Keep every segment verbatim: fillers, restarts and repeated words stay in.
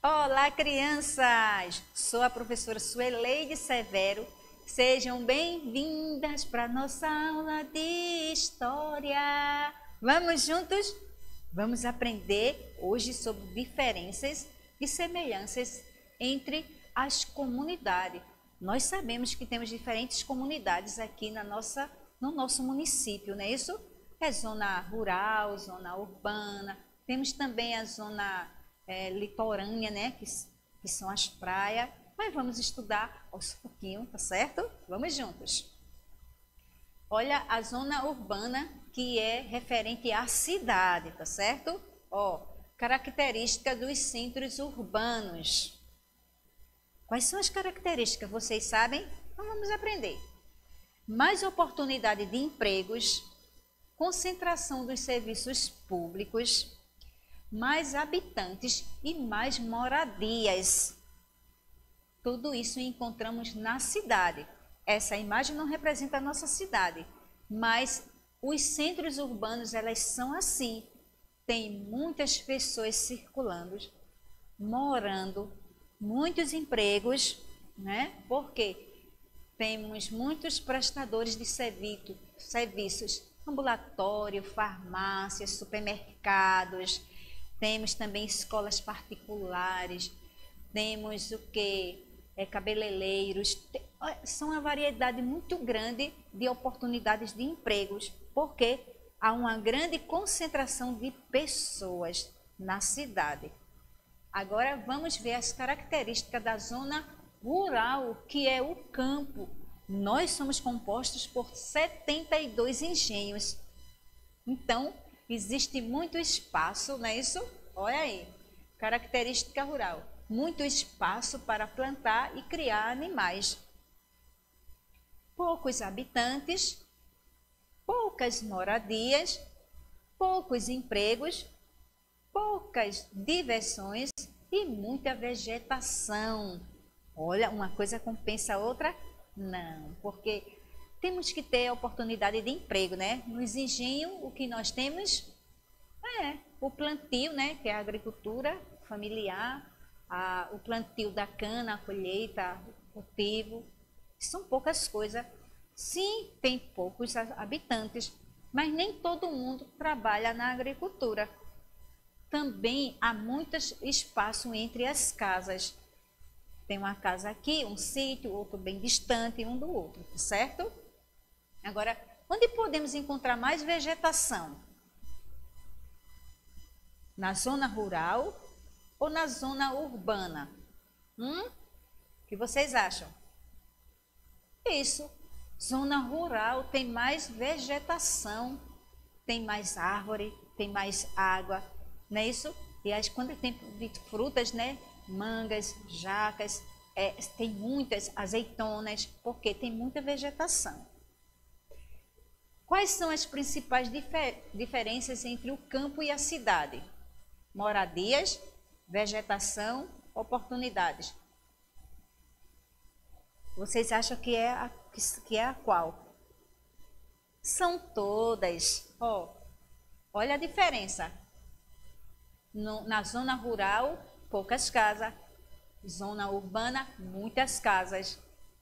Olá, crianças! Sou a professora Sueleide Severo. Sejam bem-vindas para a nossa aula de História. Vamos juntos? Vamos aprender hoje sobre diferenças e semelhanças entre as comunidades. Nós sabemos que temos diferentes comunidades aqui na nossa, no nosso município, não é isso? É zona rural, zona urbana, temos também a zona é, litorânea, né? Que, que são as praias. Mas vamos estudar aos pouquinhos, tá certo? Vamos juntos. Olha a zona urbana, que é referente à cidade, tá certo? Ó, característica dos centros urbanos. Quais são as características? Vocês sabem? Então vamos aprender. Mais oportunidade de empregos, concentração dos serviços públicos, mais habitantes e mais moradias. Tudo isso encontramos na cidade. Essa imagem não representa a nossa cidade, mas os centros urbanos, elas são assim. Tem muitas pessoas circulando, morando, muitos empregos, né? Porque temos muitos prestadores de serviço, serviços, ambulatório, farmácias, supermercados, temos também escolas particulares, temos o que? É, cabeleireiros, são uma variedade muito grande de oportunidades de empregos, porque há uma grande concentração de pessoas na cidade. Agora vamos ver as características da zona rural, que é o campo. Nós somos compostos por setenta e dois engenhos. Então, existe muito espaço, não é isso? Olha aí, característica rural. Muito espaço para plantar e criar animais. Poucos habitantes, poucas moradias, poucos empregos, poucas diversões e muita vegetação. Olha, uma coisa compensa a outra? Não, porque temos que ter oportunidade de emprego, né? Nos engenhos, o que nós temos é o plantio, né? Que é a agricultura familiar, a, o plantio da cana, a colheita, o cultivo. São poucas coisas. Sim, tem poucos habitantes, mas nem todo mundo trabalha na agricultura. Também há muito espaço entre as casas. Tem uma casa aqui, um sítio, outro bem distante um do outro, certo? Agora, onde podemos encontrar mais vegetação? Na zona rural ou na zona urbana? Hum? O que vocês acham? Isso, zona rural tem mais vegetação, tem mais árvore, tem mais água, não é isso? E as, quando tem de frutas, né? Mangas, jacas, é, tem muitas azeitonas, porque tem muita vegetação. Quais são as principais difer diferenças entre o campo e a cidade? Moradias, vegetação, oportunidades. Vocês acham que é a, que é a qual? São todas. Oh, olha a diferença. No, na zona rural, poucas casas. Zona urbana, muitas casas.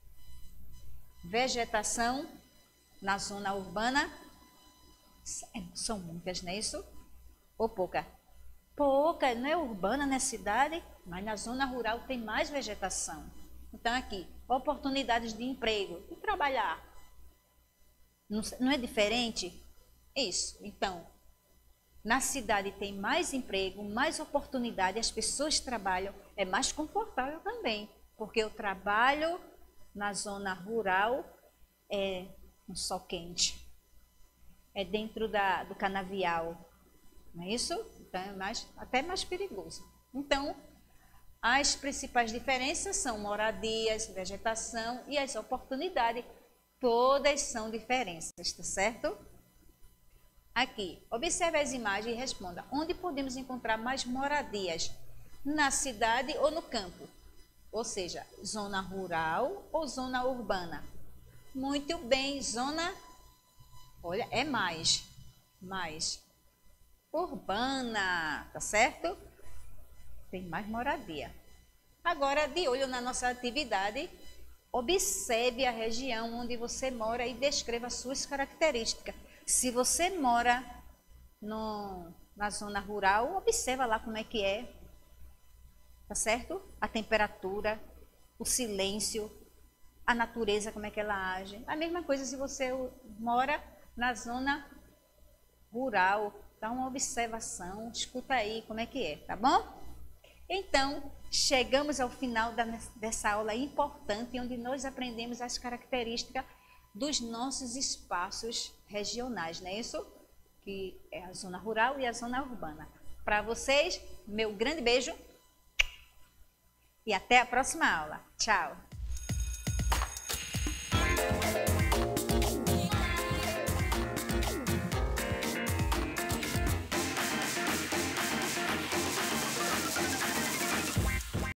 Vegetação, na zona urbana, são muitas, não é isso? Ou pouca? Pouca, não é urbana, não é cidade, mas na zona rural tem mais vegetação. Então aqui, oportunidades de emprego, de trabalhar. Não, não é diferente? Isso, então, na cidade tem mais emprego, mais oportunidade, as pessoas trabalham, é mais confortável também, porque o trabalho na zona rural é um sol quente, é dentro da, do canavial, não é isso? Então é mais, até mais perigoso. Então, as principais diferenças são moradias, vegetação e as oportunidades, todas são diferenças, tá certo? Aqui, observe as imagens e responda. Onde podemos encontrar mais moradias? Na cidade ou no campo? Ou seja, zona rural ou zona urbana? Muito bem, zona, olha, é mais, mais urbana, tá certo? tem mais moradia. Agora, de olho na nossa atividade, observe a região onde você mora e descreva as suas características. Se você mora no, na zona rural, observa lá como é que é, tá certo? A temperatura, o silêncio, a natureza, como é que ela age. A mesma coisa se você mora na zona rural, dá uma observação, escuta aí como é que é, tá bom? Então, chegamos ao final da, dessa aula importante, onde nós aprendemos as características dos nossos espaços regionais, não é isso? Que é a zona rural e a zona urbana. Para vocês, meu grande beijo e até a próxima aula. Tchau!